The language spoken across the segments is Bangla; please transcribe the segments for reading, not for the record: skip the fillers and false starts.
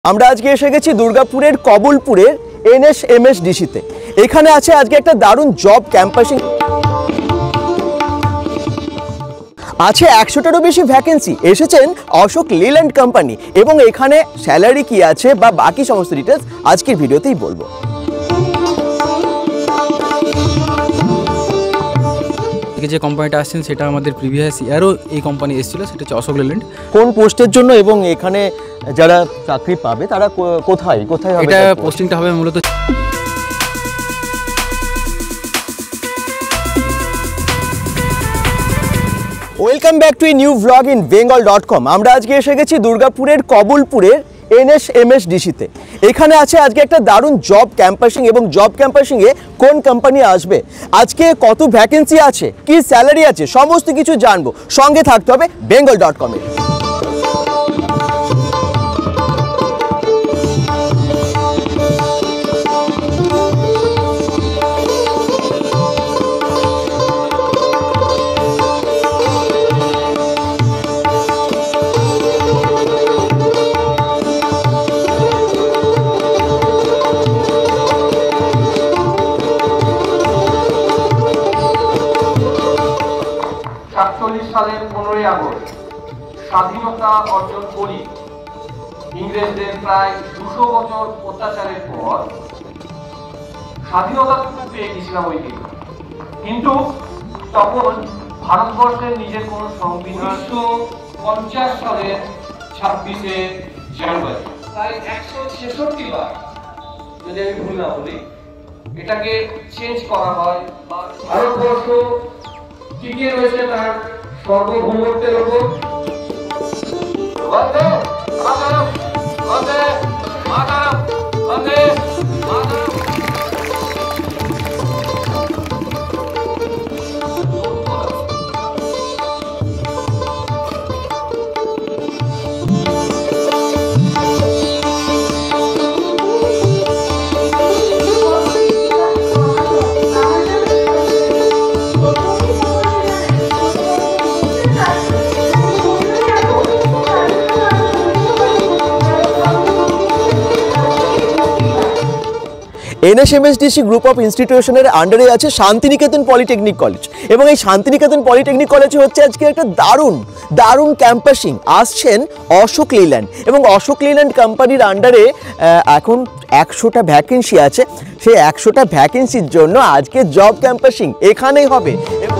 আমরা আজকে এসে গেছি দুর্গাপুরের কবলপুরের NSMSDC-তে। এখানে আছে আজকে একটা দারুণ জব ক্যাম্পাসিং আছে, 100টারও বেশি ভ্যাকেন্সি। এসেছেন অশোক লেল্যান্ড কোম্পানি এবং এখানে স্যালারি কি আছে বা বাকি সমস্ত ডিটেলস আজকের ভিডিওতেই বলবো। যে কোম্পানিটা আসছেন সেটা আমাদের প্রিভিয়াস ইয়ারও এই কোম্পানি এসেছিল, সেটা হচ্ছে অশোক লেল্যান্ড। কোন পোস্টের জন্য এবং এখানে যারা চাকরি পাবে তারা কোথায় হবে? এটা পোস্টিংটা হবে মূলত welcome back to a new vlog in bengal.com। আমরা আজকে এসে গেছি দুর্গাপুরের কবলপুরের NSMSDC-তে। এখানে আছে আজকে একটা দারুণ জব ক্যাম্পাসিং এবং জব ক্যাম্পাসিংয়ে কোন কোম্পানি আসবে, আজকে কত ভ্যাকেন্সি আছে, কি স্যালারি আছে, সমস্ত কিছু জানবো। সঙ্গে থাকতে হবে bengal.com-এ। সালের 15ই আগস্ট স্বাধীনতা অর্জন করি ইংরেজদের প্রায় 200 বছর অত্যাচারের পর স্বাধীনতা পেয়ে গেছিলাম ওই দিন। কিন্তু তখন ভারতবর্ষের নিজের কোন সংবিধান 1950 সালের 26শে জানুয়ারি প্রায় 166 বার, যদি আমি ভুল না বলি, এটাকে চেঞ্জ করা হয়। ভারতবর্ষ টিকে রয়েছে তার সর্বভৌমত্বের উপর। Vande Mataram, Vande Mataram, Vande Mataram. NSMSDC group of ইনস্টিটিউশনের আন্ডারে আছে শান্তিনিকেতন পলিটেকনিক কলেজ এবং এই শান্তিনিকেতন পলিটেকনিক কলেজে হচ্ছে আজকে একটা দারুণ ক্যাম্পাসিং। আসছেন অশোক লেল্যান্ড এবং অশোক লেল্যান্ড কোম্পানির আন্ডারে এখন 100টা ভ্যাকেন্সি আছে। সেই 100টা ভ্যাকেন্সির জন্য আজকে জব ক্যাম্পাসিং এখানেই হবে।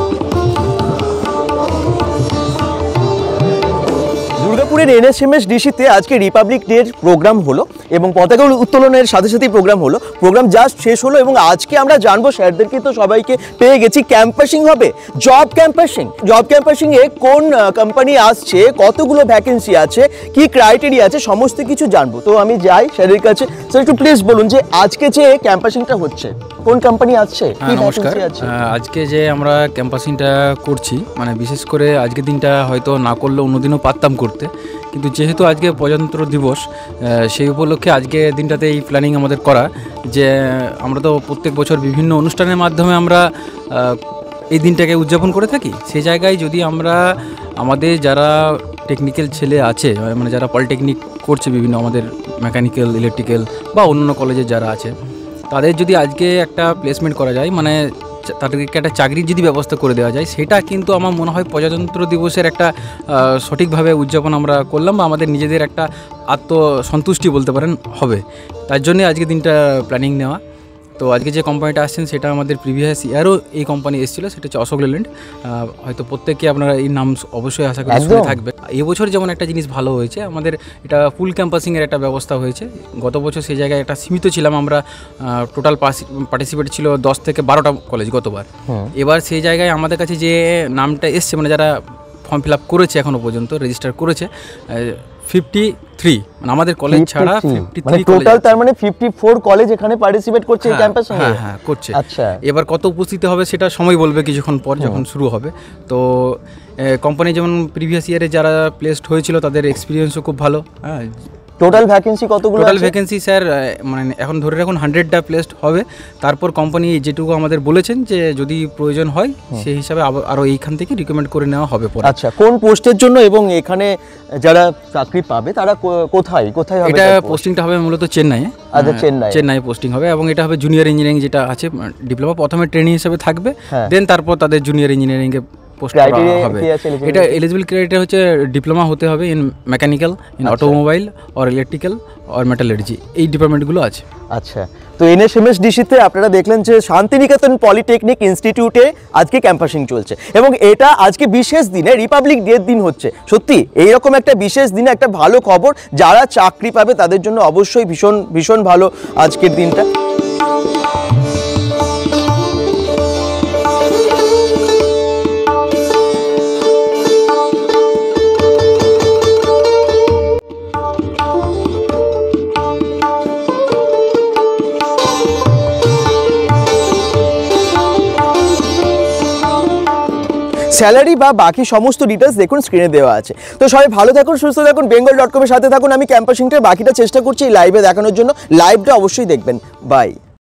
দুর্গাপুরের NSMSDC-তে আজকে রিপাবলিক ডের প্রোগ্রাম হলো এবং পতাকা উত্তোলনের সাথে সাথেই প্রোগ্রাম জাস্ট শেষ হলো এবং আজকে আমরা জানবো, স্যারদেরকে তো সবাইকে পেয়ে গেছি, ক্যাম্পাসিং হবে, জব ক্যাম্পাসিংয়ে কোন কোম্পানি আসছে, কতগুলো ভ্যাকেন্সি আছে, কি ক্রাইটেরিয়া আছে, সমস্ত কিছু জানবো। তো আমি যাই স্যারের কাছে। স্যার একটু প্লিজ বলুন যে আজকে যে ক্যাম্পাসিংটা হচ্ছে কোন কোম্পানি আসছে, কি নমস্কার। ভ্যাকেন্সি আছে? আজকে যে আমরা ক্যাম্পাসিংটা করছি, মানে বিশেষ করে আজকের দিনটা হয়তো না করলে অন্যদিনও পারতাম করতে, কিন্তু যেহেতু আজকে প্রজাতন্ত্র দিবস, সেই উপলক্ষে আজকে দিনটাতে এই প্ল্যানিং আমাদের করা যে আমরা তো প্রত্যেক বছর বিভিন্ন অনুষ্ঠানের মাধ্যমে আমরা এই দিনটাকে উদযাপন করে থাকি। সেই জায়গায় যদি আমরা আমাদের যারা টেকনিক্যাল ছেলে আছে, মানে যারা পলিটেকনিক করছে, বিভিন্ন আমাদের মেকানিক্যাল, ইলেকট্রিক্যাল বা অন্যান্য কলেজে যারা আছে, তাদের যদি আজকে একটা প্লেসমেন্ট করা যায়, মানে তাদেরকে একটা চাকরির যদি ব্যবস্থা করে দেওয়া যায়, সেটা কিন্তু আমার মনে হয় প্রজাতন্ত্র দিবসের একটা সঠিকভাবে উদযাপন আমরা করলাম বা আমাদের নিজেদের একটা আত্মসন্তুষ্টি বলতে পারেন হবে। তার জন্যে আজকে দিনটা প্ল্যানিং নেওয়া। তো আজকে যে কোম্পানিটা আসছেন সেটা আমাদের প্রিভিয়াস ইয়ারও এই কোম্পানি এসেছিলো, সেটা হচ্ছে অশোক লেল্যান্ড। হয়তো প্রত্যেকে আপনারা এই নাম অবশ্যই আশা করি শুনে থাকবে। এবছর যেমন একটা জিনিস ভালো হয়েছে, আমাদের এটা ফুল ক্যাম্পাসিংয়ের একটা ব্যবস্থা হয়েছে। গত বছর সেই জায়গায় একটা সীমিত ছিলাম আমরা, টোটাল পার্টিসিপেট ছিল 10 থেকে 12টা কলেজ গতবার। এবার সেই জায়গায় আমাদের কাছে যে নামটা এসছে, মানে যারা ফর্ম ফিল আপ করেছে এখনও পর্যন্ত, রেজিস্টার করেছে 53, মানে আমাদের কলেজ ছাড়া 53 টোটাল, তার মানে 54 কলেজ এখানে পার্টিসিপেট করছে এই ক্যাম্পাসে। হ্যাঁ করছে। আচ্ছা, এবার কত উপস্থিত হবে সেটা সময় বলবে কিছুক্ষণ পর যখন শুরু হবে। তো কোম্পানি যেমন প্রিভিয়াস ইয়ারে যারা প্লেসড হয়েছিল তাদের এক্সপিরিয়েন্সও খুব ভালো, টোটাল ভ্যাকেন্সি কতগুলো টোটাল আছে? ভ্যাকেন্সি স্যার মানে এখন ধরে রাখুন 100টা প্লেসড হবে। তারপর কোম্পানি যেটুকু আমাদের বলেছেন যে যদি প্রয়োজন হয় সেই হিসাবে আরও এইখান থেকে রিকমেন্ড করে নেওয়া হবে পরে। আচ্ছা, কোন পোস্টের জন্য এবং এখানে যারা চাকরি পাবে তারা কোথায় কোথায় হবে? এটা পোস্টিংটা হবে মূলত চেন্নাইয়ে। আচ্ছা, চেন্নাই পোস্টিং হবে এবং এটা হবে জুনিয়র ইঞ্জিনিয়ারিং যেটা আছে ডিপ্লোমা, প্রথমে ট্রেনিং হিসেবে থাকবে, হ্যাঁ। দেন তারপর তাদের জুনিয়র ইঞ্জিনিয়ারিংয়ে পোস্ট করা Criteria হবে। কি আছে eligibility? এটা এলিজিবল ক্রাইটেরিয়া হচ্ছে ডিপ্লোমা হতে হবে in mechanical, in automobile or electrical or metallurgy, এই ডিপার্টমেন্টগুলো আছে। আচ্ছা, তো NSMSDC-তে আপনারা দেখলেন যে শান্তিনিকেতন পলিটেকনিক ইনস্টিটিউটে আজকে ক্যাম্পাসিং চলছে এবং এটা আজকে বিশেষ দিনে রিপাবলিক ডের দিন হচ্ছে। সত্যি এইরকম একটা বিশেষ দিনে একটা ভালো খবর, যারা চাকরি পাবে তাদের জন্য অবশ্যই ভীষণ ভীষণ ভালো আজকের দিনটা। স্যালারি বা বাকি সমস্ত ডিটেলস দেখুন স্ক্রিনে দেওয়া আছে। তো সবাই ভালো থাকুন, সুস্থ থাকুন, bengal.com এর সাথে থাকুন। আমি ক্যাম্পাসিংটা বাকিটা চেষ্টা করছি লাইভে দেখানোর জন্য। লাইভটা অবশ্যই দেখবেন। বাই।